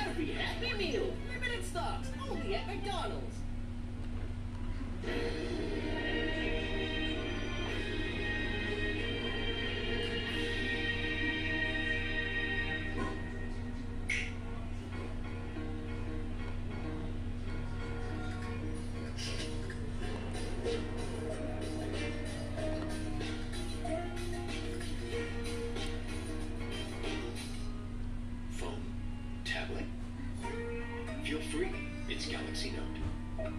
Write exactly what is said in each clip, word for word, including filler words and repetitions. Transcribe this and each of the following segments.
every Happy Meal. Limited stocks, only at McDonald's. Feel free. It's Galaxy Note.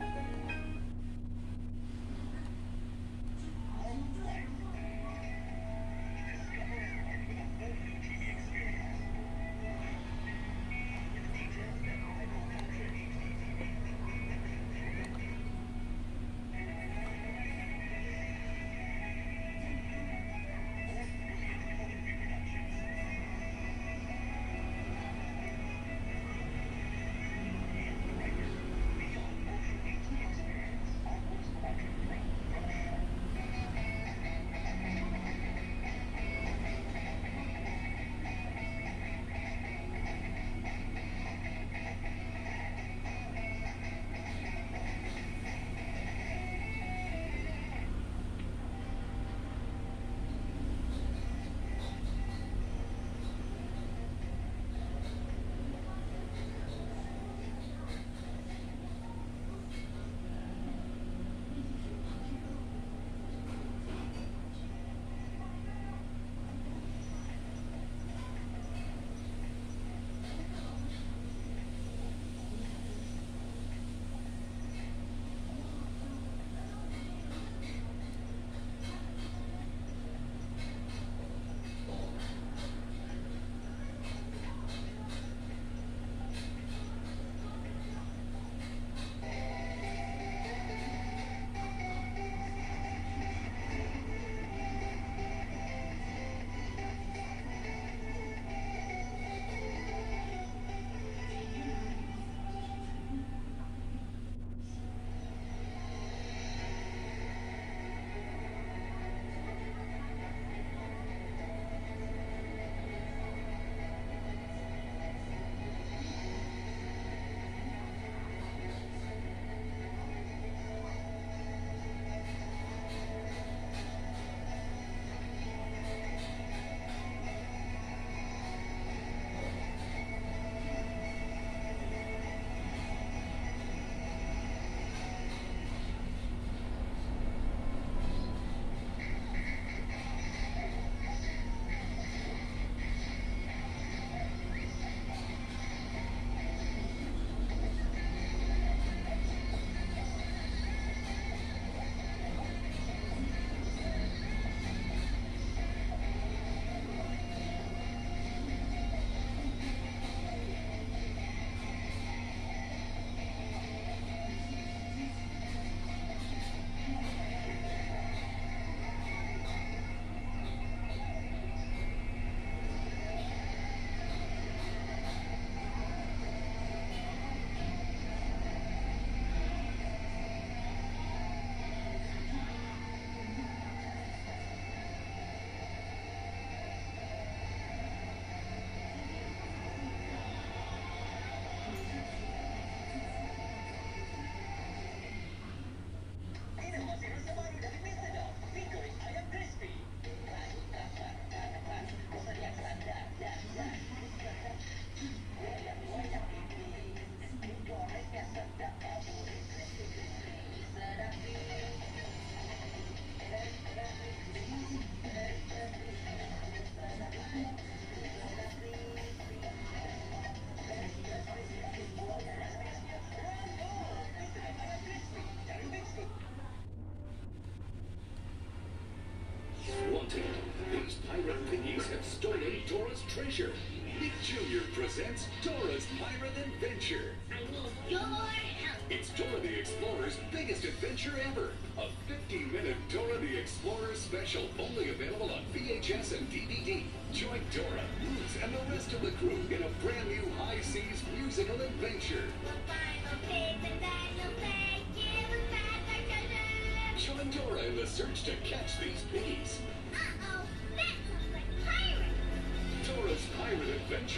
These pirate piggies have stolen Dora's treasure. Nick Junior presents Dora's Pirate Adventure. I need your help. It's Dora the Explorer's biggest adventure ever. A fifteen minute Dora the Explorer special, only available on V H S and D V D. Join Dora, Luz, and the rest of the crew in a brand new high seas musical adventure. We'll find the pigs and then you'll say, give us back our treasure. Join Dora in the search to catch these piggies. Uh-oh, that sounds like pirate. Dora's Pirate Adventure, a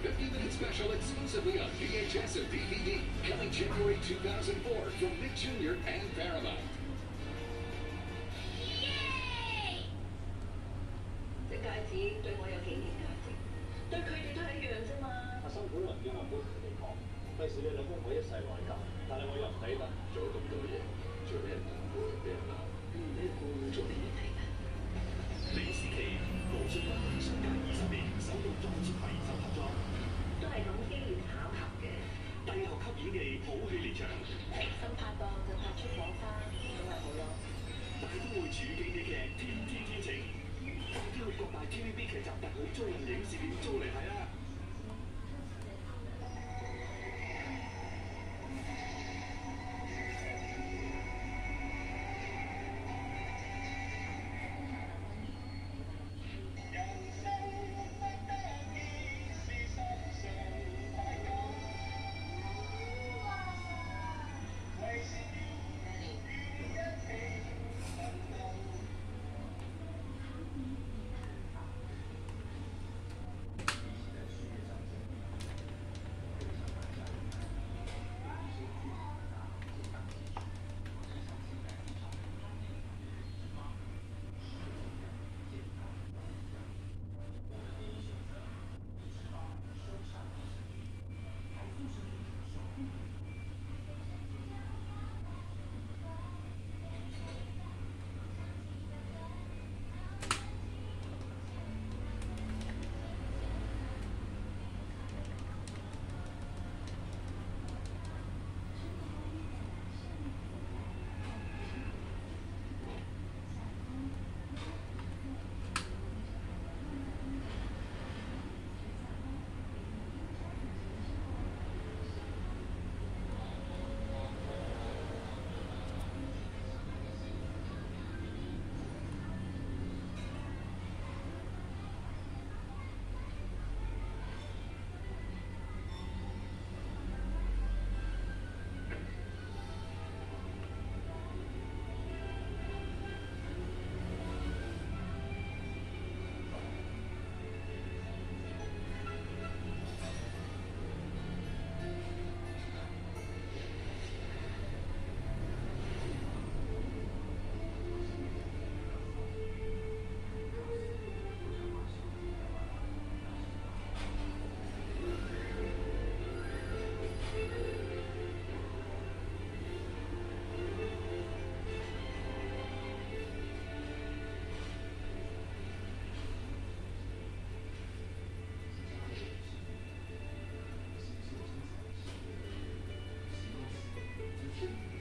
fifty minute special exclusively on V H S and D V D, coming January two thousand four from Nick Junior and Paramount. 隻戒指對我有紀念價值，對佢哋都係一樣啫嘛。 阿生本來叫阿妹同你講，費事你兩公婆一世內疚，但係我又唔抵得做咁多嘢，最俾人誤會俾人鬧。 唔俾顧做俾你睇㗎。 李思琪、盧俊斌相隔二十年首度再接攜手合作， 都係咁機緣巧合嘅。 帝後級演技好戲連場， 新拍檔就拍出火花，咁咪好咯。 大都會處境喜劇《天天天晴》，快啲去各大 T V B 劇集特好租人影視片租嚟睇啦！ Thank you.